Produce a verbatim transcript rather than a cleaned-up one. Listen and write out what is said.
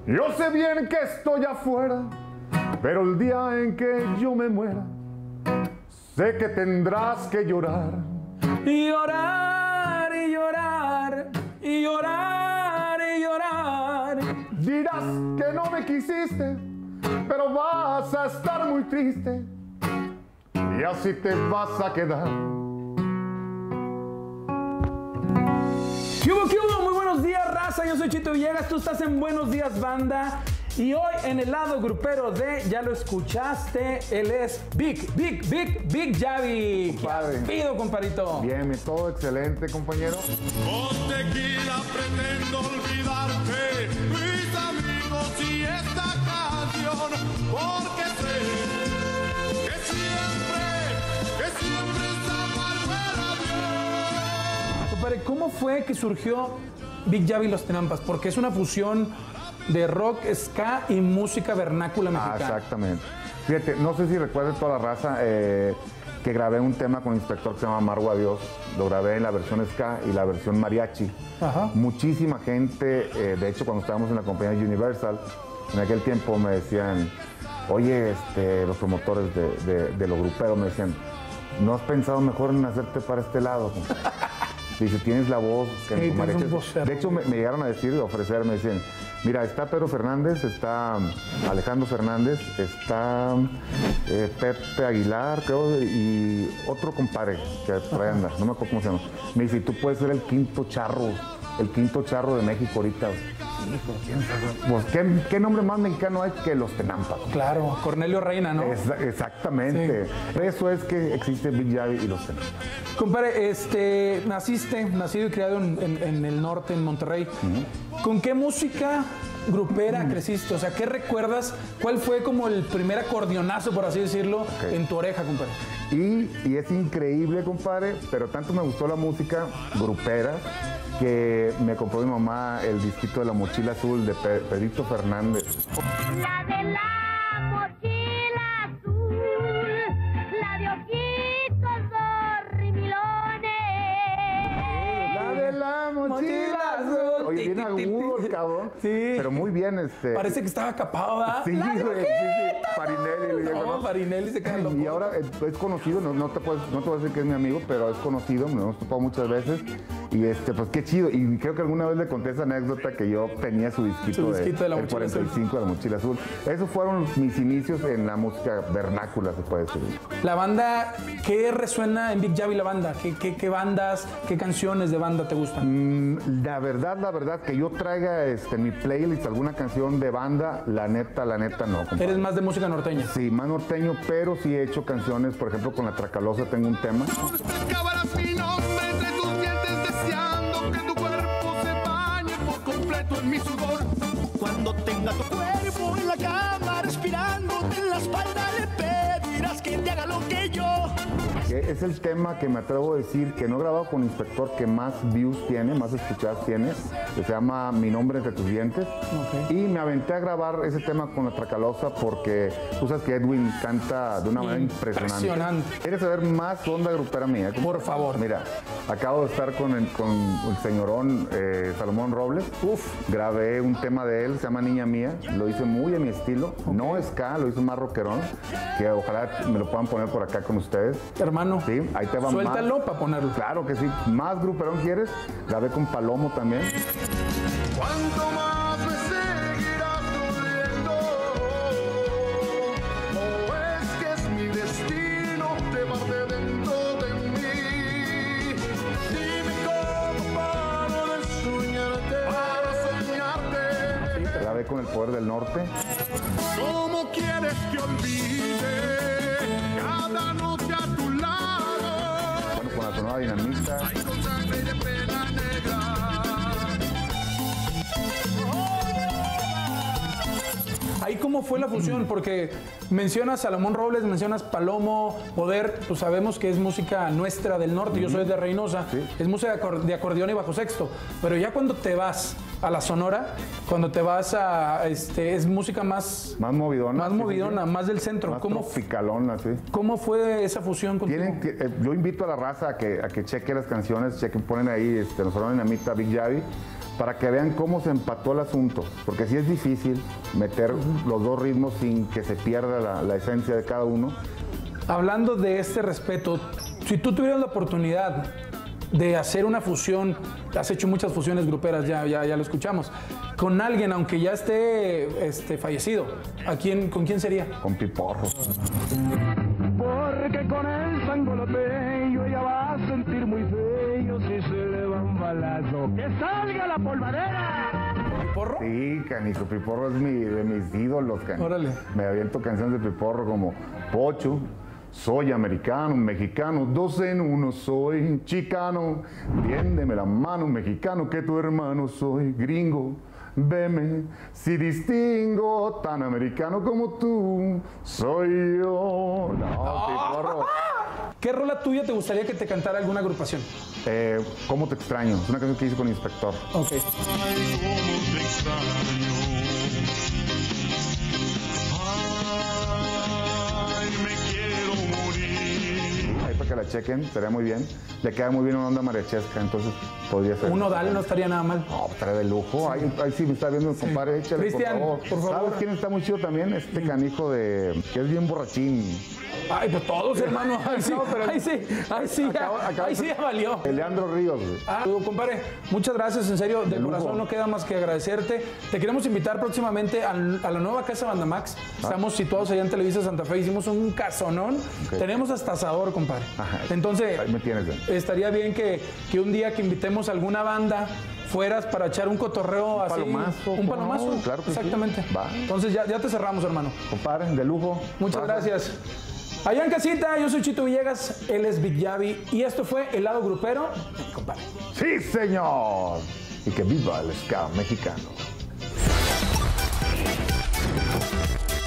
Yo sé bien que estoy afuera, pero el día en que yo me muera, sé que tendrás que llorar. Y llorar, y llorar, y llorar, y llorar. Dirás que no me quisiste, pero vas a estar muy triste, y así te vas a quedar. ¿Qué hubo, qué hubo? Muy buenos días, raza. Yo soy Chito Villegas, tú estás en Buenos Días, Banda. Y hoy en el lado grupero de, ya lo escuchaste, él es Big, Big, Big, Big Javi. Compadre. ¿Qué pido, compadrito? Bien, todo excelente, compañero. Con tequila pretendo olvidarte, mis amigos, y esta canción, porque sé que siempre, que siempre esta palmera bien. Compadre, ¿cómo fue que surgió Big Javi y los Tenampas? Porque es una fusión de rock, ska y música vernácula mexicana. Ah, exactamente. Fíjate, no sé si recuerdas toda la raza eh, que grabé un tema con un inspector que se llama Amargo a Dios. Lo grabé en la versión ska y la versión mariachi. Ajá. Muchísima gente, eh, de hecho cuando estábamos en la compañía Universal, en aquel tiempo me decían, oye, este, los promotores de, de, de los gruperos me decían, ¿no has pensado mejor en hacerte para este lado? Dice, tienes la voz que en Sí, tu tienes mariachi. un vocero. De hecho, me, me llegaron a decir, a ofrecer, me decían, mira, está Pedro Fernández, está Alejandro Fernández, está eh, Pepe Aguilar, creo, y otro compadre que por ahí anda, no me acuerdo cómo se llama. Me dice, tú puedes ser el quinto charro, el quinto charro de México ahorita. Hijo, ¿quién sabe? Pues, ¿qué, ¿qué nombre más mexicano hay que los Tenampas? Claro, Cornelio Reina, ¿no? Es, exactamente. Sí. Eso es que existe Big Javi y los Tenampas. Compadre, este, naciste, nacido y criado en, en, en el norte, en Monterrey. Uh-huh. ¿Con qué música grupera uh-huh. creciste? O sea, ¿qué recuerdas? ¿Cuál fue como el primer acordeonazo, por así decirlo, okay. en tu oreja, compadre? Y, y es increíble, compadre, pero tanto me gustó la música grupera que me compró mi mamá el disquito de La Mochila Azul de Pe Pedrito Fernández. La de la mochila azul, la de ojitos dormilones. La de la mochila, mochila azul. Oye, bien agudo el cabrón. Sí. Pero muy bien, este. Parece que estaba capado, ¿verdad? Sí, güey. Sí, sí. Farinelli. Le no, ¿no? Farinelli se quedó. Y ahora es conocido, no, no, te puedes, no te voy a decir que es mi amigo, pero es conocido, me hemos topado muchas veces. Y este, pues qué chido. Y creo que alguna vez le conté esa anécdota que yo tenía su disquito, su disquito de, de la el cuarenta y cinco de La Mochila Azul. Esos fueron mis inicios en la música vernácula, se puede decir. La banda, ¿qué resuena en Big Javi la banda? ¿Qué, qué, qué bandas, qué canciones de banda te gustan? Mm, la verdad, la verdad, que yo traiga este, en mi playlist alguna canción de banda, la neta, la neta no. Compadre. ¿Eres más de música norteña? Sí, más norteño, pero sí he hecho canciones, por ejemplo, con La Tracalosa tengo un tema. En mi sudor, cuando tenga tu cuerpo en la cama respirando en la espalda, le pedirás que te haga lo que yo. Es el tema que me atrevo a decir que no he grabado con Inspector, que más views tiene, más escuchadas tiene, que se llama Mi Nombre Entre Tus Dientes. Okay. Y me aventé a grabar ese tema con La Tracalosa porque tú sabes que Edwin canta de una manera impresionante. Impresionante. ¿Quieres saber más onda grupera mía? Por favor. Mira, acabo de estar con el, con el señorón eh, Salomón Robles. Uf, grabé un tema de él, se llama Niña Mía. Lo hice muy a mi estilo. Okay. No ska, lo hice más rockerón, que ojalá me lo puedan poner por acá con ustedes. Hermano. Sí, ahí te va. Suéltalo para ponerlo. Claro que sí. Más gruperón quieres. Grabé con Palomo también. ¿Cuánto más me seguirás doliendo? ¿O es que es mi destino llevarte dentro de mí? Dime cómo paro de soñarte, para soñarte. Sí, grabé con El Poder del Norte. ¿Cómo quieres que olvide cada noche a tu lado? Bueno, con La Sonora Dinamita. Ay, con sangre de pena negra. Ahí cómo fue la fusión, porque mencionas Salomón Robles, mencionas Palomo, Poder, pues sabemos que es música nuestra del norte, uh-huh. Yo soy de Reynosa, sí. Es música de acordeón y bajo sexto, pero ya cuando te vas a la Sonora, cuando te vas a, este, es música más... Más movidona. Más movidona, sí, sí. Más del centro. Más ¿Cómo, tropicalona, sí. ¿Cómo fue esa fusión contigo? Tienen que, eh, yo invito a la raza a que, a que cheque las canciones, chequen, ponen ahí, este, nos hablan en Amita Big Javi, para que vean cómo se empató el asunto, porque sí es difícil meter los dos ritmos sin que se pierda la, la esencia de cada uno. Hablando de este respeto, si tú tuvieras la oportunidad de hacer una fusión, has hecho muchas fusiones gruperas, ya, ya, ya lo escuchamos, con alguien, aunque ya esté este, fallecido, ¿a quién, ¿con quién sería? Con Piporro. Porque con el sangoloteño ella va a sentir muy feo si se le va un balazo. ¡Que salga la polvadera! ¿Piporro? Sí, canijo, Piporro es mi, de mis ídolos, canijo. Órale. Me aviento canciones de Piporro como Pocho, soy americano, mexicano, dos en uno soy, chicano, tiéndeme la mano, mexicano, que tu hermano soy, gringo, veme, si distingo, tan americano como tú, soy yo. No, Piporro. ¿Qué rola tuya te gustaría que te cantara alguna agrupación? Eh, ¿Cómo te extraño? Es una canción que hice con Inspector. Ok. Ay, cómo te extraño. Ay, me quiero morir. Ahí para que la chequen, estaría muy bien. Le queda muy bien una onda mariachesca, entonces podría ser. Un nodal no estaría nada mal. No, trae de lujo. Ahí, ahí sí me está viendo el compadre, échale, Cristian, por favor. por favor. ¿Sabes quién está muy chido también? Este canijo de... que es bien borrachín. Ay, pues todos, hermano. Ahí sí, No, pero- ahí sí, ahí sí, ya, Acaba- acaba ahí de sí ser- ya valió. El Leandro Ríos, güey. Ah, tú, compadre, muchas gracias, en serio, de, De lujo. corazón no queda más que agradecerte. Te queremos invitar próximamente al- a, la nueva casa Bandamax. Estamos situados allá en Televisa Santa Fe, hicimos un casonón. Ok. Tenemos hasta asador, compadre. Ajá. Entonces, Ahí me tienes, güey. estaría bien que, que un día que invitemos a alguna banda fueras para echar un cotorreo así. palomazo, Un ¿cómo palomazo. no? Claro que sí. Exactamente. Va. Entonces ya, ya te cerramos, hermano. Compadre, de lujo. Muchas Raza. gracias. Allá en casita, yo soy Chito Villegas, él es Big Yavi y esto fue El Lado Grupero, compadre. ¡Sí, señor! Y que viva el ska mexicano.